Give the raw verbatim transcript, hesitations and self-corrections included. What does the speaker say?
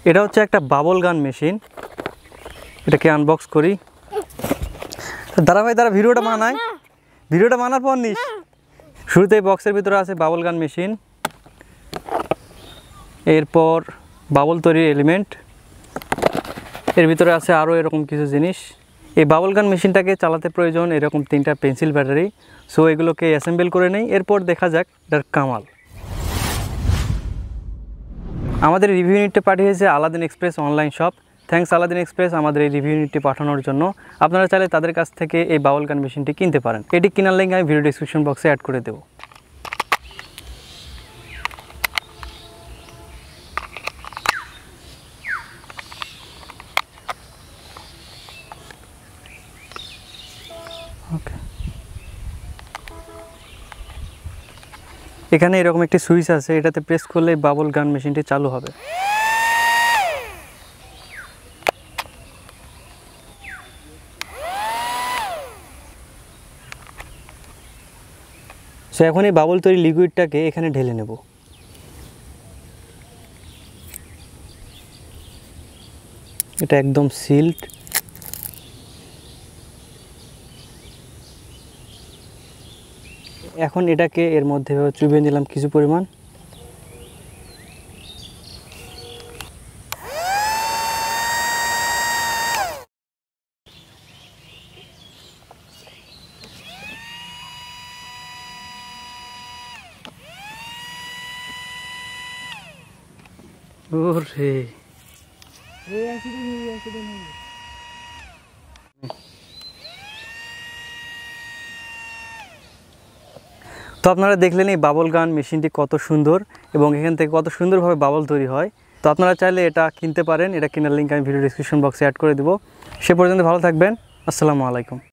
এটা হচ্ছে একটা বাবল গান মেশিন, এটাকে আনবক্স করি। দাঁড়া ভাই দাঁড়া, ভিডিওটা বানাই, ভিডিওটা বানার পর নিস। শুরুতেই বক্সের ভিতরে আছে বাবল গান মেশিন, এরপর বাবল তৈরির এলিমেন্ট, এর ভিতরে আছে আরও এরকম কিছু জিনিস। এই বাবল গান মেশিনটাকে চালাতে প্রয়োজন এরকম তিনটা পেন্সিল ব্যাটারি। সো এগুলোকে অ্যাসেম্বল করে নেই, এরপর দেখা যাক এটার কামাল। আমাদের রিভিউ ইউনিটটা পাঠিয়েছে Aladdin Express online shop. Thanks Aladdin Express আমাদের এই রিভিউ ইউনিটটি পাঠানোর জন্য। আপনারা চাইলে তাদের কাছ থেকে এই বাবল গান মেশিনটি কিনতে পারেন। এটি কেনার লিঙ্ক আমি ভিডিও ডিসক্রিপশন বক্সে অ্যাড করে দেবো। ওকে, এখানে এরকম একটি সুইচ আছে, এটাতে প্রেস করলে বাবল গান মেশিনটি চালু হবে। সো এখন এই বাবল তৈরি লিকুইডটাকে এখানে ঢেলে নেব। এটা একদম সিল্ড। এখন এটাকে এর মধ্যে চুবিয়ে নিলাম কিছু পরিমাণ। ওরে এই অ্যাক্সিডেন্ট হয়ে অ্যাক্সিডেন্ট হয়ে তো আপনারা দেখলেন এই বাবল গান মেশিনটি কত সুন্দর এবং এখান থেকে কত সুন্দরভাবে বাবল তৈরি হয়। তো আপনারা চাইলে এটা কিনতে পারেন, এটা কেনার লিঙ্ক আমি ভিডিও ডিসক্রিপশন বক্সে অ্যাড করে দেবো। সে পর্যন্ত ভালো থাকবেন, আসসালামু আলাইকুম।